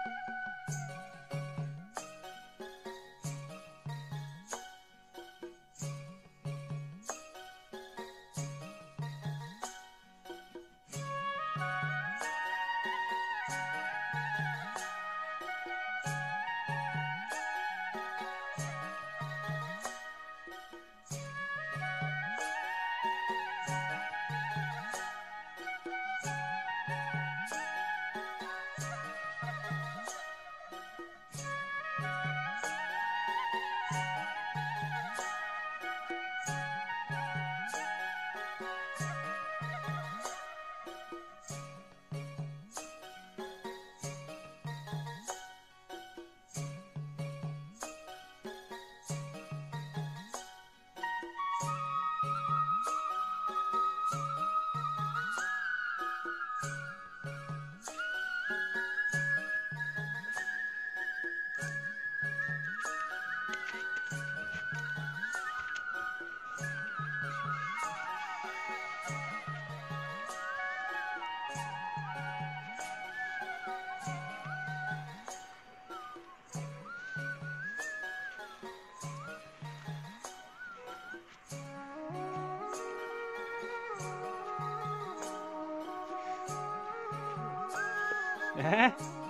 है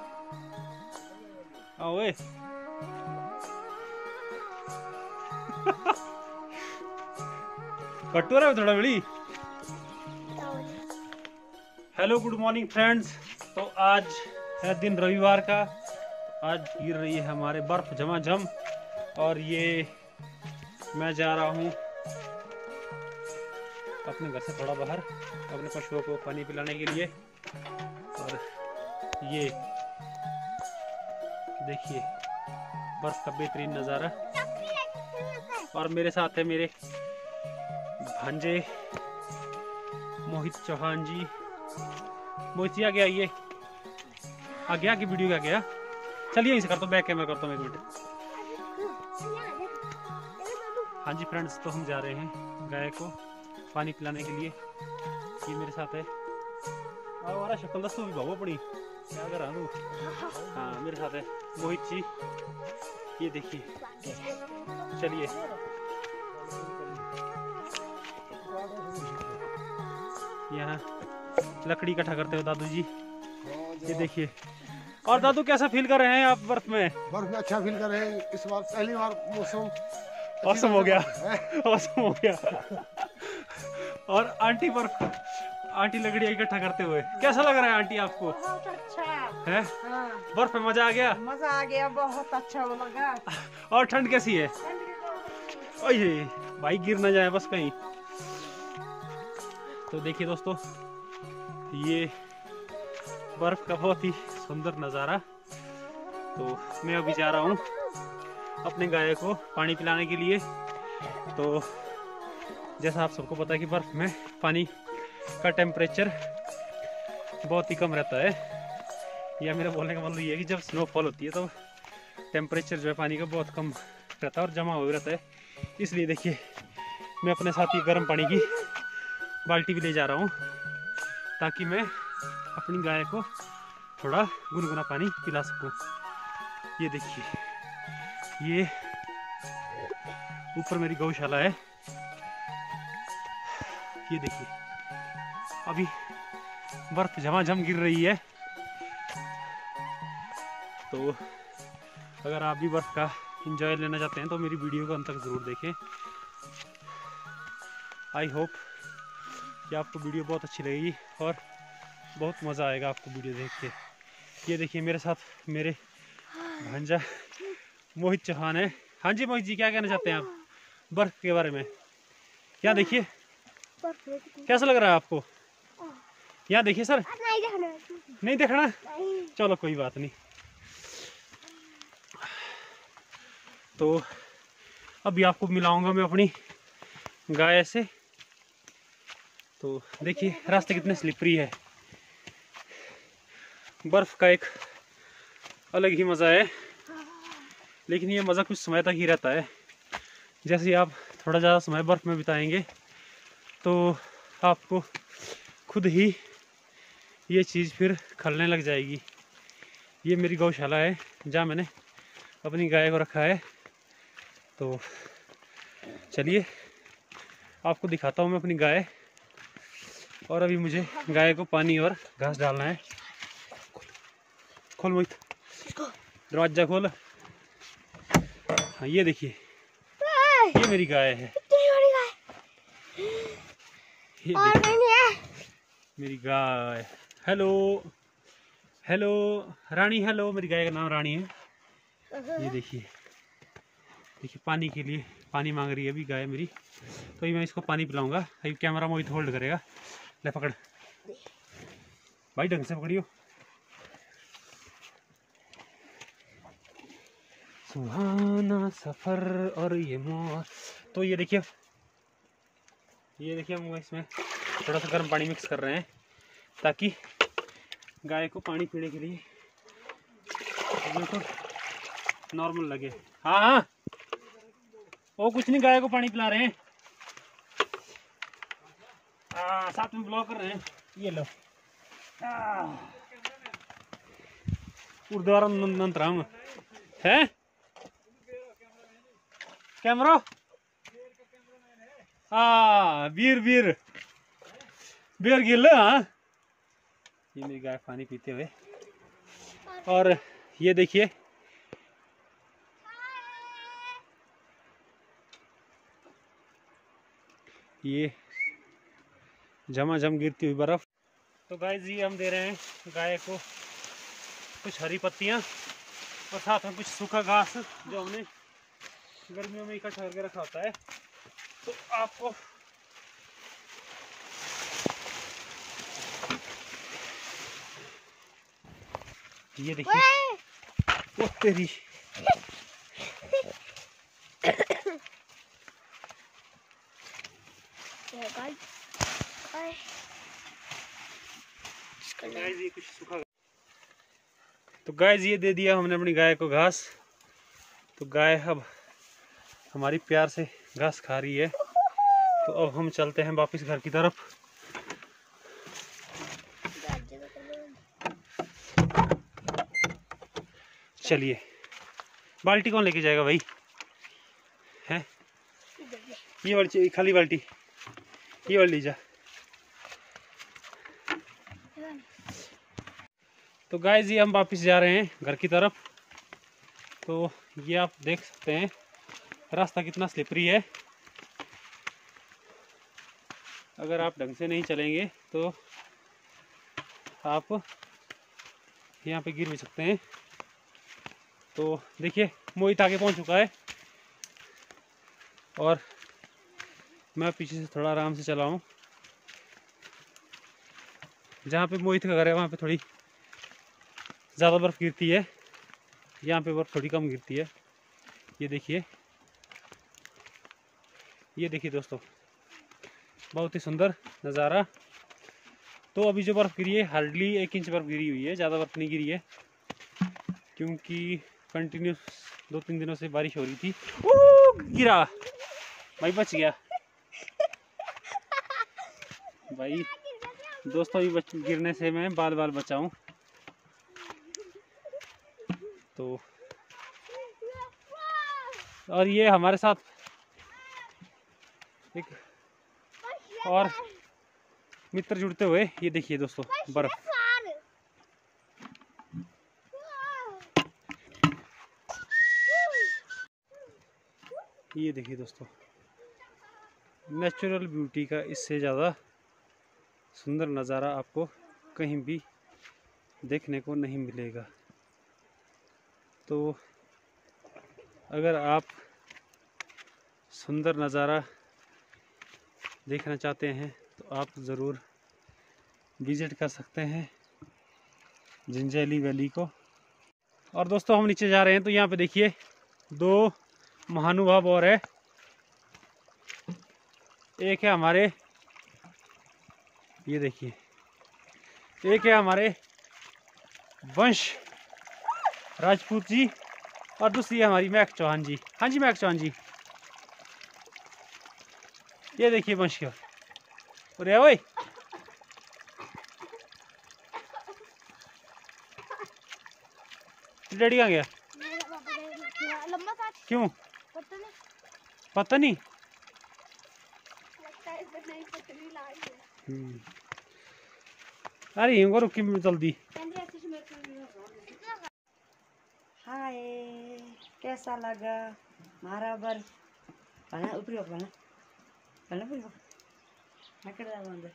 ओए कटोरा में थोड़ा बड़ी। Hello good morning friends. तो आज है दिन रविवार का। आज गिर रही है हमारे बर्फ झमाझम और ये मैं जा रहा हूँ अपने घर से थोड़ा बाहर अपने पशुओं को पानी पिलाने के लिए। और ये देखिए बर्फ का बेहतरीन नज़ारा। और मेरे साथ है मेरे भांजे मोहित चौहान जी। मोहित जी आगे आइए, आगे आगे वीडियो क्या गया। चलिए यहीं से करता हूँ, बैक कैमरा करता हूँ 1 मिनट। हाँ जी फ्रेंड्स, तो हम जा रहे हैं गाय को पानी पिलाने के लिए। ये मेरे साथ है हमारा शक्ल दस्तू भी भाव पड़ी क्या कर रहा हूँ। हाँ मेरे साथ है मोहित जी, ये देखिए। चलिए यहाँ लकड़ी इकट्ठा करते हो दादू जी, ये देखिए। और दादू कैसा फील कर रहे हैं आप बर्फ में? बर्फ में अच्छा फील कर रहे हैं। इस बार पहली बार मौसम औसम हो गया, औसम हो गया। और आंटी लकड़ियाँ इकट्ठा करते हुए कैसा लग रहा है आंटी आपको? बहुत अच्छा है। हाँ। बर्फ में मजा आ गया? मजा आ गया, बहुत अच्छा लगा। और ठंड कैसी है? ओए भाई गिर ना जाए बस कहीं। तो देखिए दोस्तों, ये बर्फ का बहुत ही सुंदर नज़ारा। तो मैं अभी जा रहा हूँ अपने गाय को पानी पिलाने के लिए। तो जैसा आप सबको पता है कि बर्फ में पानी का टेम्परेचर बहुत ही कम रहता है। या मेरा बोलने का मतलब ये है कि जब स्नोफॉल होती है तो टेम्परेचर जो है पानी का बहुत कम रहता है और जमा हो रहता है। इसलिए देखिए मैं अपने साथ ही गर्म पानी की बाल्टी भी ले जा रहा हूँ ताकि मैं अपनी गाय को थोड़ा गुनगुना पानी पिला सकूँ। ये देखिए, ये ऊपर मेरी गौशाला है। ये देखिए अभी बर्फ झमाझम गिर रही है। तो अगर आप भी बर्फ का एंजॉय लेना चाहते हैं तो मेरी वीडियो को अंत तक ज़रूर देखें। आई होप कि आपको वीडियो बहुत अच्छी लगेगी और बहुत मज़ा आएगा आपको वीडियो देख के। ये देखिए मेरे साथ मेरे भांजा मोहित चौहान है। हाँ जी मोहित जी, क्या कहना चाहते हैं आप बर्फ के बारे में? क्या देखिए कैसा लग रहा है आपको? यहाँ देखिए सर। नहीं देखना, चलो कोई बात नहीं। तो अभी आपको मिलाऊंगा मैं अपनी गाय से। तो देखिए रास्ते कितने स्लिपरी है। बर्फ का एक अलग ही मज़ा है, लेकिन ये मज़ा कुछ समय तक ही रहता है। जैसे आप थोड़ा ज़्यादा समय बर्फ़ में बिताएंगे तो आपको खुद ही ये चीज़ फिर खलने लग जाएगी। ये मेरी गौशाला है जहाँ मैंने अपनी गाय को रखा है। तो चलिए आपको दिखाता हूँ मैं अपनी गाय। और अभी मुझे गाय को पानी और घास डालना है। खोल मोहित, दरवाजा खोल। हाँ ये देखिए, ये मेरी गाय है। ये मेरी गाय। Hello hello Rani, hello. मेरी गाय का नाम रानी है। ये देखिए, देखिए पानी के लिए पानी मांग रही है अभी गाय मेरी। तो मैं इसको पानी पिलाऊंगा। अभी कैमरा मोहित होल्ड करेगा। ले पकड़ भाई, ढंग से पकड़ियो। सुहाना सफर और ये मोर। तो ये देखिए हम इसमें थोड़ा सा गर्म पानी मिक्स कर रहे हैं ताकि गाय को पानी पीने के लिए बिल्कुल नॉर्मल लगे। हाँ हाँ, वो कुछ नहीं, गाय को पानी पिला रहे हैं। साथ में ब्लॉग कर रहे हैं। ये लो उर्दवारा नंतराम है कैमरा। बीर गिल। हाँ, ये मेरी गाय पानी पीते हुए। और ये देखिए, ये झमाझम गिरती हुई बर्फ। तो गाय जी हम दे रहे हैं गाय को कुछ हरी पत्तियां और साथ में कुछ सूखा घास जो हमने गर्मियों में इकट्ठा करके रखा होता है। तो आपको ये देखिए, वो तेरी गाइस ये कुछ सूखा। तो गाइस ये दे दिया हमने अपनी गाय को घास। तो गाय अब हमारी प्यार से घास खा रही है। तो अब हम चलते हैं वापस घर की तरफ। चलिए, बाल्टी कौन लेके जाएगा भाई? है ये बाल्टी, खाली बाल्टी, ये वाली जा। तो गाइस ये हम वापस जा रहे हैं घर की तरफ। तो ये आप देख सकते हैं रास्ता कितना स्लिपरी है। अगर आप ढंग से नहीं चलेंगे तो आप यहाँ पे गिर भी सकते हैं। तो देखिए मोहित आगे पहुँच चुका है और मैं पीछे से थोड़ा आराम से चला हूँ। जहाँ पे मोहित का घर है वहाँ पे थोड़ी ज़्यादा बर्फ़ गिरती है, यहाँ पे बर्फ़ थोड़ी कम गिरती है। ये देखिए दोस्तों, बहुत ही सुंदर नज़ारा। तो अभी जो बर्फ़ गिरी है हार्डली 1 इंच बर्फ़ गिरी हुई है, ज़्यादा बर्फ़ नहीं गिरी है क्योंकि कंटिन्यूस 2-3 दिनों से बारिश हो रही थी। गिरा भाई, बच गया भाई। दोस्तों ये गिरने से मैं बाल बचाऊं। तो और ये हमारे साथ एक और मित्र जुड़ते हुए, ये देखिए दोस्तों बर्फ। ये देखिए दोस्तों, नेचुरल ब्यूटी का इससे ज़्यादा सुंदर नज़ारा आपको कहीं भी देखने को नहीं मिलेगा। तो अगर आप सुंदर नज़ारा देखना चाहते हैं तो आप ज़रूर विज़िट कर सकते हैं जिंजैली वैली को। और दोस्तों हम नीचे जा रहे हैं तो यहाँ पे देखिए 2 महानुभाव और है। एक है हमारे, ये देखिए, एक है हमारे वंश राजपूत जी और दूसरी है हमारी महक चौहान जी। हाँ जी महक चौहान जी, ये देखिए वंश की। अरे ओए डैडी कहाँ गया? लंबा था। क्यों? पता नहीं। पता नहीं। लगता है इस बार नई पतली लाई है। अरे ये रुकी जल्दी। हाय, कैसा लगा हमारा बर्फ? बना ऊपरी बना बना ऊपरी मैं कर रहा हूँ अंदर।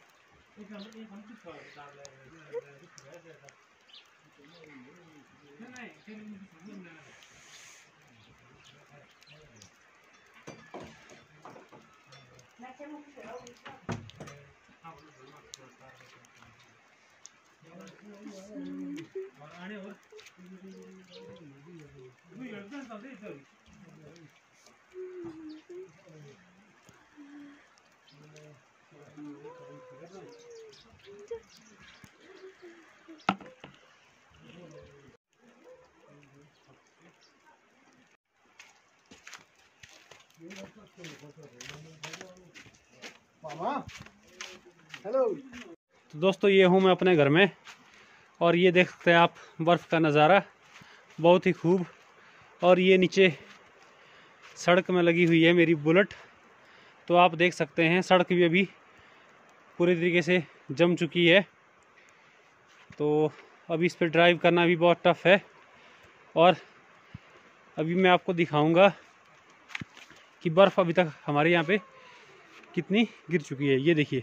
मामा हेलो। तो दोस्तों ये हूँ मैं अपने घर में और ये देख सकते हैं आप बर्फ़ का नज़ारा बहुत ही खूब। और ये नीचे सड़क में लगी हुई है मेरी बुलेट, तो आप देख सकते हैं सड़क भी अभी पूरी तरीके से जम चुकी है। तो अभी इस पर ड्राइव करना भी बहुत टफ है। और अभी मैं आपको दिखाऊंगा कि बर्फ़ अभी तक हमारे यहाँ पे कितनी गिर चुकी है। ये देखिए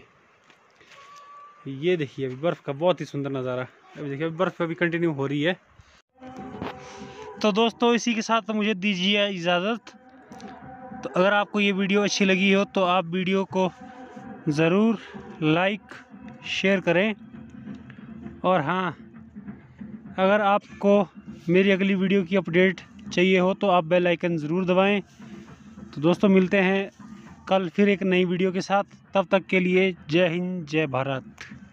अभी बर्फ़ का बहुत ही सुंदर नज़ारा। अभी देखिए बर्फ़ अभी कंटिन्यू हो रही है। तो दोस्तों इसी के साथ मुझे दीजिए इजाज़त। तो अगर आपको ये वीडियो अच्छी लगी हो तो आप वीडियो को ज़रूर लाइक शेयर करें। और हाँ, अगर आपको मेरी अगली वीडियो की अपडेट चाहिए हो तो आप बेल आइकन ज़रूर दबाएं। तो दोस्तों मिलते हैं कल फिर एक नई वीडियो के साथ। तब तक के लिए जय हिंद जय भारत।